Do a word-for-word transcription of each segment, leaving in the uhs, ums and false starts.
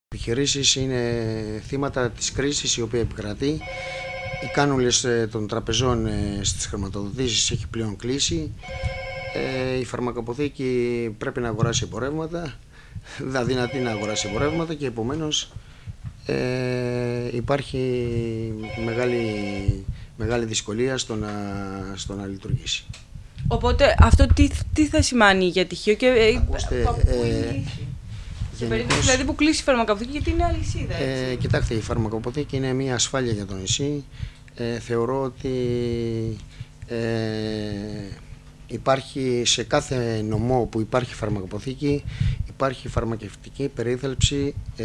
Οι επιχειρήσεις είναι θύματα της κρίσης η οποία επικρατεί. Οι κάνουλες των τραπεζών στις χρηματοδοτήσεις έχει πλέον κλείσει. Η φαρμακοποθήκη πρέπει να αγοράσει εμπορεύματα, αδυνατεί να αγοράσει εμπορεύματα και επομένως ε, υπάρχει μεγάλη, μεγάλη δυσκολία στο να, στο να λειτουργήσει. Οπότε αυτό τι, τι θα σημαίνει για τυχείο και Ακούστε, από πού είναι η λύση? Σε περίπτωση δηλαδή που κλείσει η φαρμακοποθήκη, γιατί είναι αλυσίδα, έτσι. Ε, κοιτάξτε, η φαρμακοποθήκη είναι μια ασφάλεια για το νησί. Ε, θεωρώ ότι ε, υπάρχει σε κάθε νομό που υπάρχει φαρμακοποθήκη, υπάρχει φαρμακευτική περίθαλψη ε,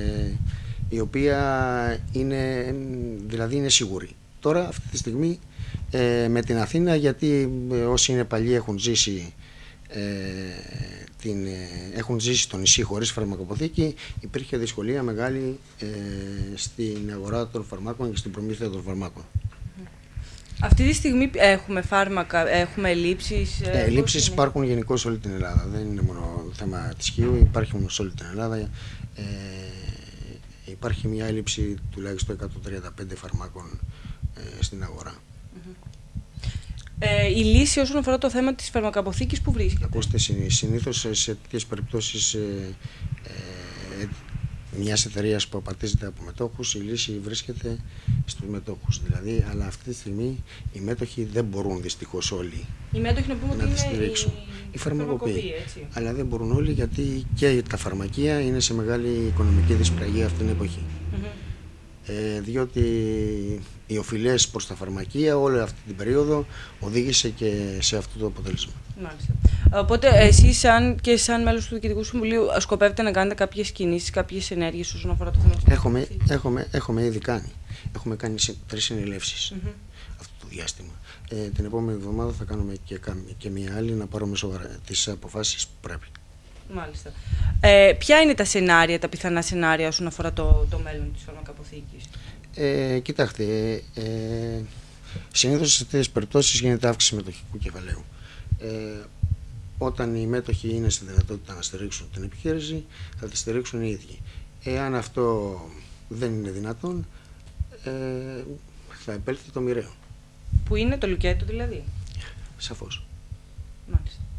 η οποία είναι, δηλαδή είναι σίγουρη. Τώρα αυτή τη στιγμή ε, με την Αθήνα, γιατί ε, όσοι είναι παλιοί έχουν ζήσει ε, την, ε, έχουν ζήσει στο νησί χωρίς φαρμακοποθήκη, υπήρχε δυσκολία μεγάλη ε, στην αγορά των φαρμάκων και στην προμήθεια των φαρμάκων. Αυτή τη στιγμή έχουμε φάρμακα, έχουμε ελλείψεις. Ε, ελλείψεις υπάρχουν γενικώς σε όλη την Ελλάδα. Δεν είναι μόνο θέμα της Χίου, υπάρχουν σε όλη την Ελλάδα. Ε, υπάρχει μια έλλειψη τουλάχιστον εκατόν τριάντα πέντε φαρμάκων ε, στην αγορά. Mm-hmm. Ε, η λύση όσον αφορά το θέμα της φαρμακοποθήκης που βρίσκεται? Ακούστε, συνήθως σε τέτοιες περιπτώσεις ε, ε, μιας εταιρείας που απαρτίζεται από μετόχους, η λύση βρίσκεται στους μετόχους. Δηλαδή, αλλά αυτή τη στιγμή οι μέτοχοι δεν μπορούν δυστυχώς όλοι οι μέτοχοι να, πούμε να ότι τη στηρίξουν. Η, η φαρμακοποίηση. Αλλά δεν μπορούν όλοι, γιατί και τα φαρμακεία είναι σε μεγάλη οικονομική δυσπραγία αυτή την εποχή. Mm-hmm. Ε, διότι οι οφειλές προς τα φαρμακεία όλη αυτή την περίοδο οδήγησε και σε αυτό το αποτέλεσμα. Μάλιστα. Οπότε εσείς σαν και σαν μέλος του Διοικητικού Συμβουλίου σκοπεύετε να κάνετε κάποιες κινήσεις, κάποιες ενέργειες όσον αφορά το θέμα της έχουμε, έχουμε, έχουμε ήδη κάνει. Έχουμε κάνει τρεις συνελεύσεις mm-hmm. αυτό το διάστημα. Ε, την επόμενη εβδομάδα θα κάνουμε και, και μια άλλη να πάρουμε σοβαρά τις αποφάσεις που πρέπει. Μάλιστα. Ε, ποια είναι τα σενάρια, τα πιθανά σενάρια όσον αφορά το, το μέλλον της φαρμακοποθήκης? Ε, κοιτάξτε, ε, ε, συνήθως σε τέτοιες περιπτώσεις γίνεται αύξηση μετοχικού κεφαλαίου. Ε, όταν οι μέτοχοι είναι στη δυνατότητα να στηρίξουν την επιχείρηση, θα τη στηρίξουν οι ίδιοι. Εάν αυτό δεν είναι δυνατόν, ε, θα επέλθει το μοιραίο. Που είναι το λουκέτο δηλαδή? Σαφώς. Μάλιστα.